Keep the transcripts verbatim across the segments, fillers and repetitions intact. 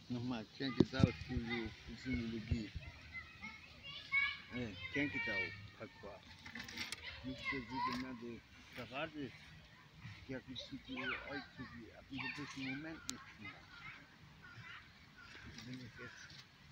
Nochmal, Kerngetau-Physiologie. Äh, Kerngetau-Parcours. Nicht der sogenannte Karate-Diagnostik euch ab einem gewissen Moment nicht mehr. Wenn ich jetzt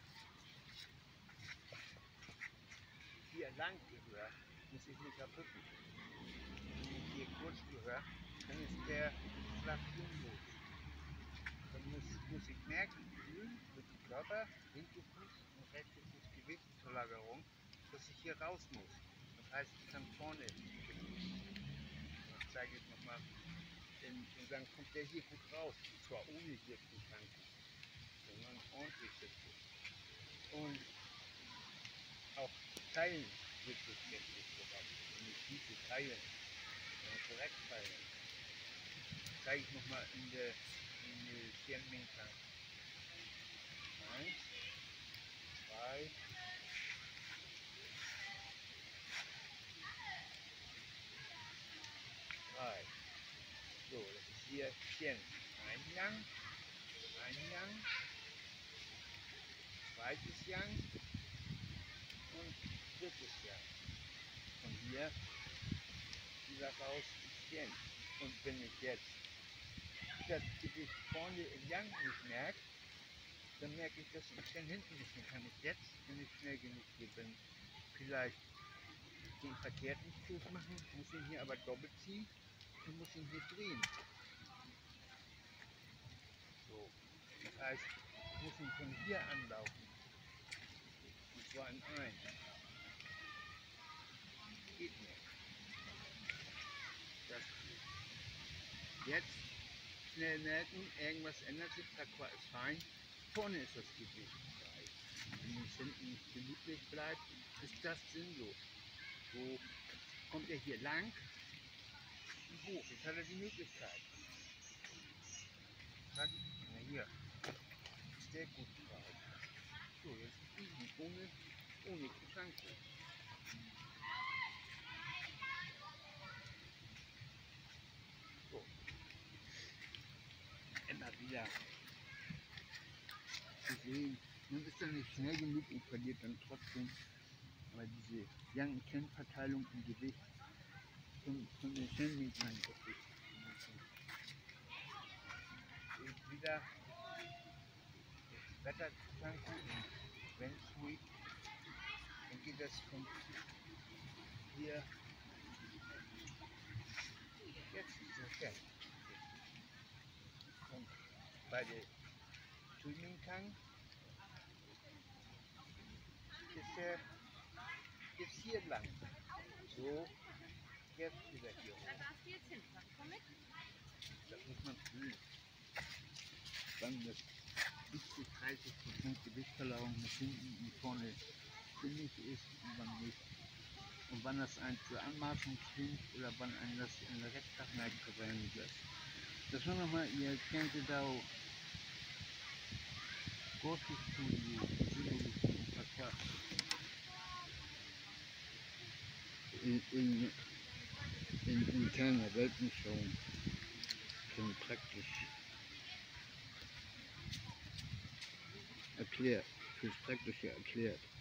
hier lang gehöre, muss ich mich verbücken. Wenn ich hier kurz gehöre, dann ist der flach los. Dann muss, muss ich merken, fühlen mit dem Körper, linke Fuß und rechte Fuß Gewichtsverlagerung, dass ich hier raus muss. Das heißt, ich kann vorne. Das zeige ich nochmal. Und dann kommt der hier gut raus. Und zwar ohne hier zu tanken, sondern ordentlich sitzen. Und auch teilen wirklich richtig voran. Und nicht diese teilen, sondern korrekt teilen. Das zeige ich nochmal in der in der Tianmin-Tank. Eins, zwei, drei. So, das ist hier Tian. Eingang, Eingang, zweites Yang und drittes Yang. Und hier wieder raus ist Tian. Und wenn ich jetzt das Gewicht vorne im Yang nicht merke, dann merke ich, dass ich Tian hinten ist. Dann kann ich jetzt, wenn ich schnell genug hier bin, vielleicht den verkehrten Fuß machen, muss ihn hier aber doppelt ziehen und muss ihn hier drehen. So. Das heißt, ich muss ihn von hier anlaufen. Und zwar in eins. Geht nicht. Das geht. Jetzt schnell merken, irgendwas ändert sich, Parcours ist fein. Vorne ist das Gewicht frei. Wenn es hinten nicht gemütlich bleibt, ist das sinnlos. So kommt er hier lang und hoch. Jetzt hat er die Möglichkeit. Zack, na hier. Ist der gut frei. So, jetzt easy, ohne, ohne Gedanken. So. Immer wieder zu sehen. Man ist dann nicht schnell genug und verliert dann trotzdem. Aber diese Yang-Ken-Verteilung im Gewicht von, von den Shenming-Tank wirklich. Und wieder das Wetter zu tanken und wenn es ruhig, dann geht das von hier jetzt so fest. Und bei der Shenming-Tank ist er jetzt hier lang. So, jetzt wieder hier hoch. Da darfst du jetzt hinfahren. Komm mit. Das muss man fühlen. Dann das bis zu dreißig Prozent Gewichtsverlagerung nach hinten und vorne sinnig ist und wann nicht. Und wann das ein zur Anmaßung klingt oder wann ein das in der Rechtsachmerkung verwendet wird. Das war nochmal ihr Kerngetau Kursstudio, Physiologie und Parcours. In, in, in interner Weltanschauung schon praktisch erklärt, fürs Praktische erklärt.